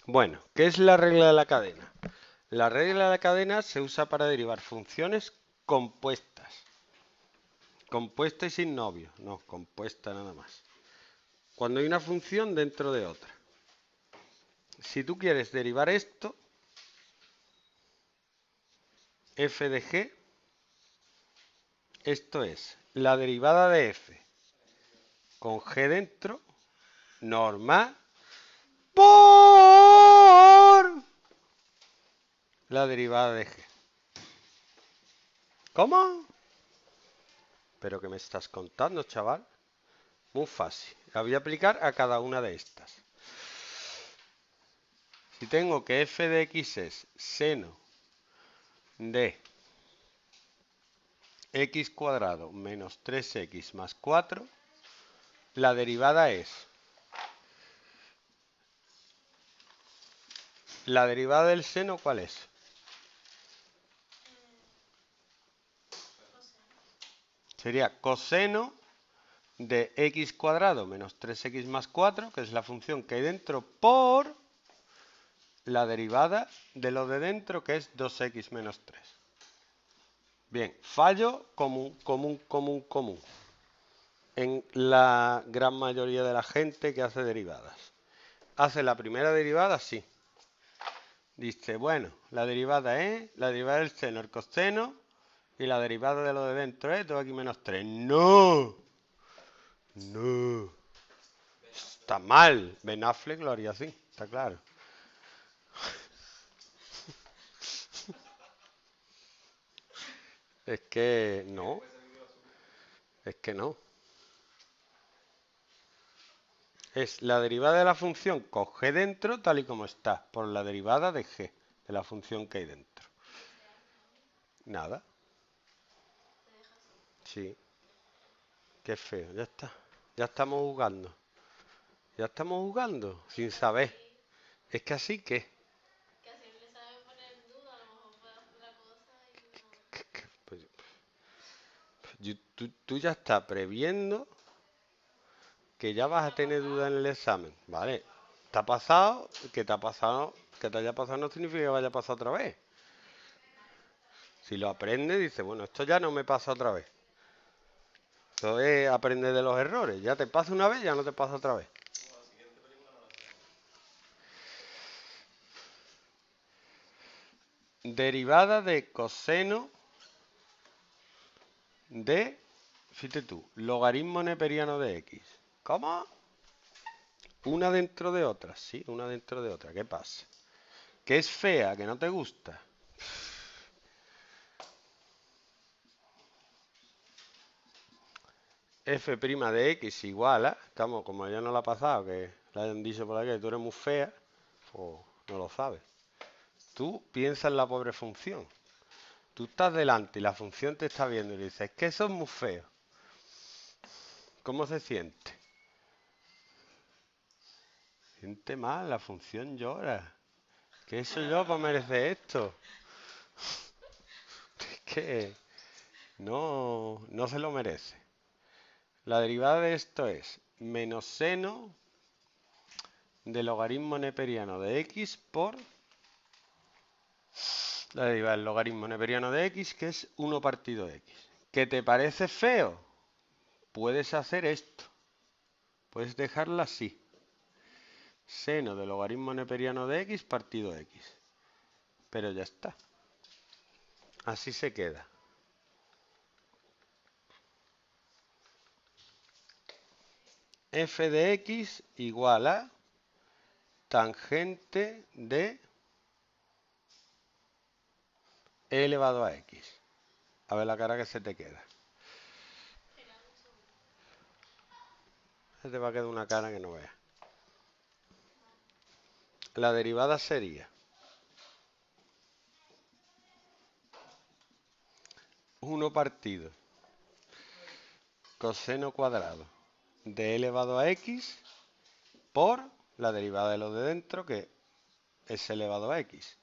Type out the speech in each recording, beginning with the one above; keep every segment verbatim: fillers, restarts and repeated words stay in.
Bueno, ¿qué es la regla de la cadena? La regla de la cadena se usa para derivar funciones compuestas. Compuesta y sin novio. No, compuesta nada más. Cuando hay una función dentro de otra. Si tú quieres derivar esto, f de g, esto es la derivada de f con g dentro, normal, por la derivada de g. ¿Cómo? ¿Pero qué me estás contando, chaval? Muy fácil. La voy a aplicar a cada una de estas. Si tengo que f de x es seno de x cuadrado menos tres x más cuatro, la derivada es la derivada del seno, ¿cuál es? Sería coseno de x cuadrado menos tres x más cuatro, que es la función que hay dentro, por la derivada de lo de dentro, que es dos x menos tres. Bien, fallo común, común, común, común. En la gran mayoría de la gente que hace derivadas. Hace la primera derivada así. Dice, bueno, la derivada es la derivada del seno, el coseno, y la derivada de lo de dentro es dos x menos tres. ¡No! ¡No! Está mal. Ben Affleck lo haría así, está claro. Es que no. Es que no. Es la derivada de la función con g dentro tal y como está, por la derivada de g, de la función que hay dentro. Nada. Sí. Qué feo, ya está. Ya estamos jugando. Ya estamos jugando, sin saber. Es que así que... Pues, yo- tú, tú ya estás previendo que ya vas a tener dudas en el examen, ¿vale? ¿Te ha pasado? Que te ha pasado, que te haya pasado no significa que vaya a pasar otra vez. Si lo aprendes, dices, bueno, esto ya no me pasa otra vez. Eso es aprender de los errores. Ya te pasa una vez, ya no te pasa otra vez. Derivada de coseno de, fíjate tú, logaritmo neperiano de x. ¿Cómo? Una dentro de otra, sí, una dentro de otra. ¿Qué pasa? Que es fea, que no te gusta. F' de x igual a, estamos, como ya no la ha pasado, que le hayan dicho por aquí que tú eres muy fea, pues no lo sabes. Tú piensas en la pobre función. Tú estás delante y la función te está viendo y le dices, es que eso es muy feo. ¿Cómo se siente? Siente mal, la función llora. ¿Qué he hecho yo para merecer esto? Es que no, no se lo merece. La derivada de esto es menos seno del logaritmo neperiano de x por la derivada del logaritmo neperiano de x, que es uno partido x. ¿Qué te parece feo? Puedes hacer esto. Puedes dejarla así. Seno del logaritmo neperiano de x partido x. Pero ya está. Así se queda. F de x igual a tangente de e elevado a x. A ver la cara que se te queda. Se te va a quedar una cara que no veas. La derivada sería uno partido coseno cuadrado de e elevado a x por la derivada de lo de dentro, que es elevado a x.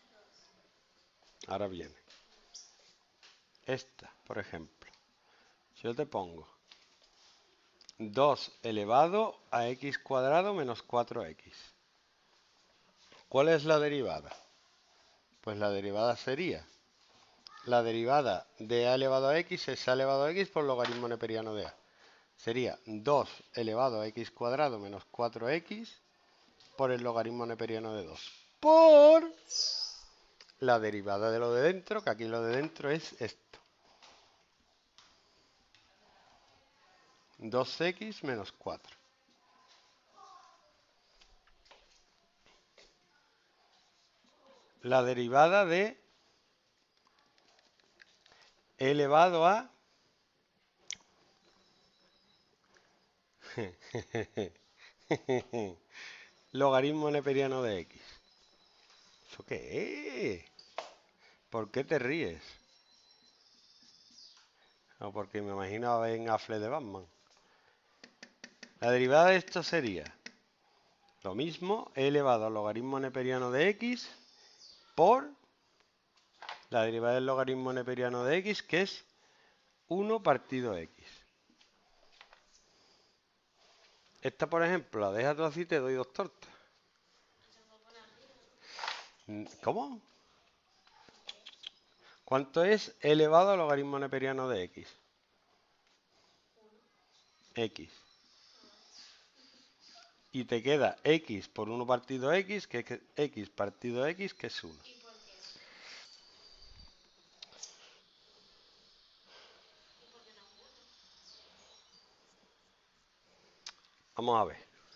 Ahora viene. Esta, por ejemplo. Si yo te pongo dos elevado a x cuadrado menos cuatro x, ¿cuál es la derivada? Pues la derivada sería, la derivada de a elevado a x es a elevado a x por logaritmo neperiano de a. Sería dos elevado a x cuadrado menos cuatro x por el logaritmo neperiano de dos. Por la derivada de lo de dentro, que aquí lo de dentro es esto. dos x menos cuatro. La derivada de e elevado a logaritmo neperiano de x. ¿Eso qué es? ¿Por qué te ríes? No, porque me imagino en Affle de Batman. La derivada de esto sería lo mismo, e elevado al logaritmo neperiano de x por la derivada del logaritmo neperiano de x, que es uno partido x. Esta, por ejemplo, la dejas tú así y te doy dos tortas. ¿Cómo? ¿Cuánto es e elevado al logaritmo neperiano de x? X. Y te queda x por uno partido x, que es x partido x, que es uno. Vamos a ver.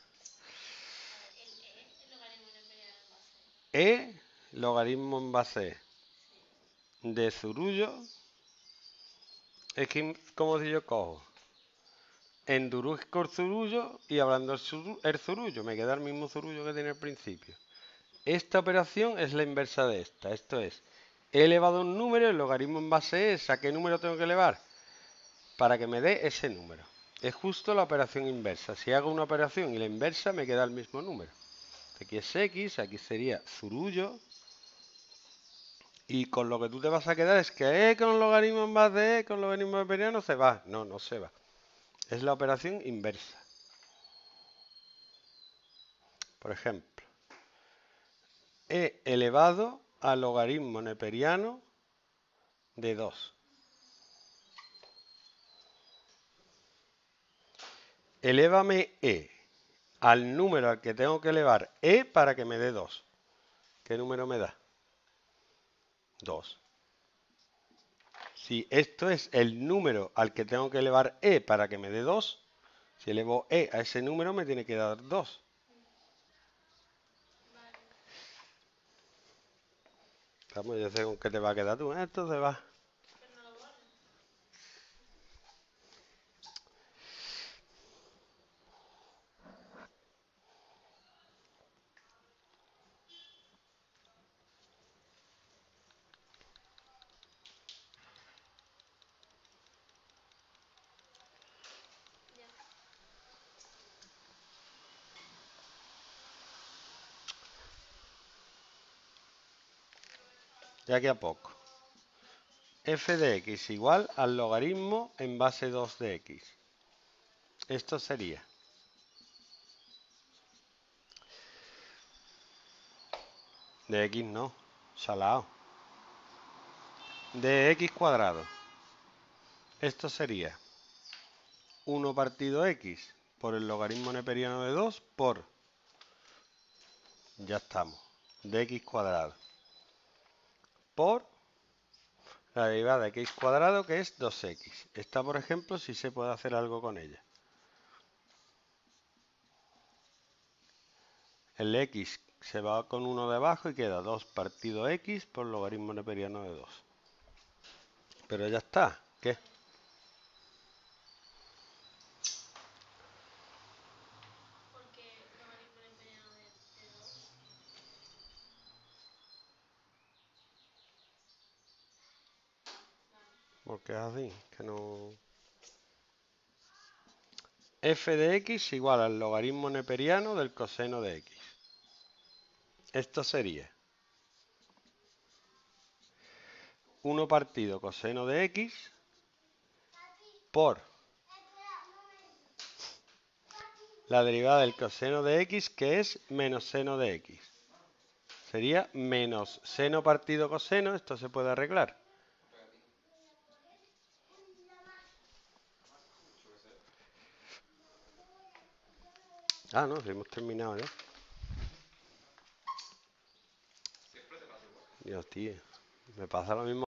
E, logaritmo en base de zurullo, es que como si yo cojo, endurezco el zurullo y hablando el, zurullo, el zurullo, me queda el mismo zurullo que tenía al principio. Esta operación es la inversa de esta, esto es, he elevado un número, el logaritmo en base es, ¿a qué número tengo que elevar? Para que me dé ese número. Es justo la operación inversa. Si hago una operación y la inversa, me queda el mismo número. Aquí es x, aquí sería zurullo. Y con lo que tú te vas a quedar es que e con logaritmo en base de e con logaritmo neperiano se va. No, no se va. Es la operación inversa. Por ejemplo, e elevado al logaritmo neperiano de dos. Elévame e al número al que tengo que elevar e para que me dé dos. ¿Qué número me da? dos. Si esto es el número al que tengo que elevar e para que me dé dos, si elevo e a ese número me tiene que dar dos. Vamos, yo sé con qué te va a quedar tú. Esto se va. Ya que a poco. F de x igual al logaritmo en base dos de x. Esto sería de x no, salado. De x cuadrado. Esto sería uno partido x por el logaritmo neperiano de dos por, ya estamos, de x cuadrado. Por la derivada de x cuadrado, que es dos x. Esta, por ejemplo, sí se puede hacer algo con ella. El x se va con uno debajo y queda dos partido x por logaritmo neperiano de dos. Pero ya está. ¿Qué? Porque es así, que no... F de x igual al logaritmo neperiano del coseno de x. Esto sería uno partido coseno de x por la derivada del coseno de x, que es menos seno de x. Sería menos seno partido coseno, esto se puede arreglar. Ah, no, hemos terminado ya. Dios, tío, me pasa lo mismo.